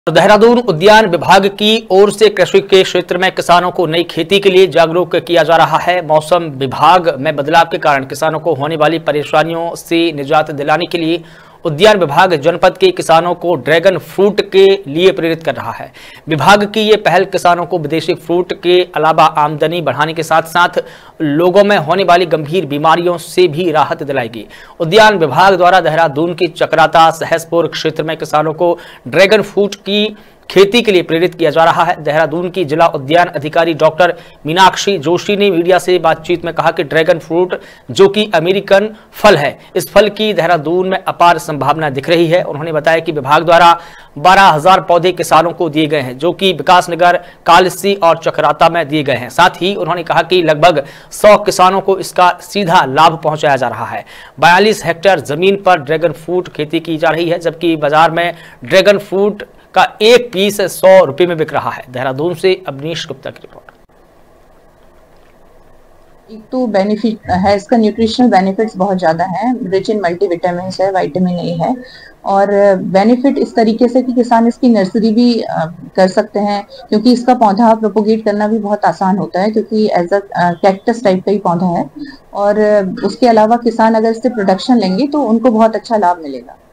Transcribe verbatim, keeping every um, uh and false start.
देहरादून उद्यान विभाग की ओर से कृषि के क्षेत्र में किसानों को नई खेती के लिए जागरूक किया जा रहा है। मौसम विभाग में बदलाव के कारण किसानों को होने वाली परेशानियों से निजात दिलाने के लिए उद्यान विभाग जनपद के किसानों को ड्रैगन फ्रूट के लिए प्रेरित कर रहा है। विभाग की ये पहल किसानों को विदेशी फ्रूट के अलावा आमदनी बढ़ाने के साथ साथ लोगों में होने वाली गंभीर बीमारियों से भी राहत दिलाएगी। उद्यान विभाग द्वारा देहरादून की चक्राता सहसपुर क्षेत्र में किसानों को ड्रैगन फ्रूट की खेती के लिए प्रेरित किया जा रहा है। देहरादून की जिला उद्यान अधिकारी डॉक्टर मीनाक्षी जोशी ने मीडिया से बातचीत में कहा कि ड्रैगन फ्रूट जो कि अमेरिकन फल है, इस फल की देहरादून में अपार संभावना दिख रही है। उन्होंने बताया कि विभाग द्वारा बारह हजार पौधे किसानों को दिए गए हैं, जो कि विकासनगर, कालसी और चक्राता में दिए गए हैं। साथ ही उन्होंने कहा कि लगभग सौ किसानों को इसका सीधा लाभ पहुंचाया जा रहा है। बयालीस हेक्टेयर जमीन पर ड्रैगन फ्रूट खेती की जा रही है, जबकि बाजार में ड्रैगन फ्रूट का एक पीस सौ रुपए में बिक रहा है। देहरादून से अवनीश गुप्ता की रिपोर्ट। एक तो बेनिफिट है, इसका न्यूट्रिशनल बेनिफिट्स बहुत ज्यादा हैं, रिच इन मल्टीविटामिन है, विटामिन ए है। और बेनिफिट इस तरीके से कि किसान इसकी नर्सरी भी कर सकते हैं, क्योंकि इसका पौधा प्रोपोगेट करना भी बहुत आसान होता है, क्योंकि एज अ कैक्टस टाइप का ही पौधा है। और उसके अलावा किसान अगर इससे प्रोडक्शन लेंगे तो उनको बहुत अच्छा लाभ मिलेगा।